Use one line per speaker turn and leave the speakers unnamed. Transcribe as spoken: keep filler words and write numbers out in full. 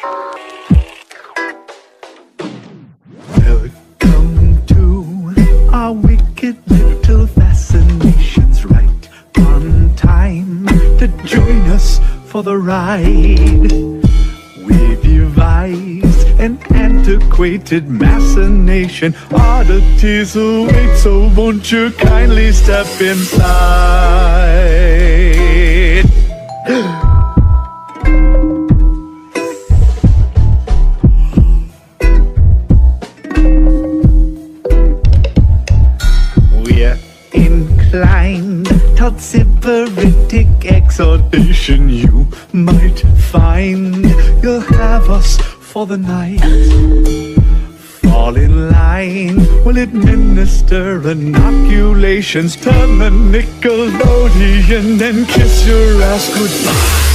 Welcome to our wicked little fascinations, right on time to join us for the ride. We devised an antiquated machination. Oddities await, so won't you kindly step inside? We're inclined toward sybaritic exhortation. You might find you'll have us for the night. Fall in line, we'll administer inoculations. Turn the Nickelodeon and kiss your ass goodbye.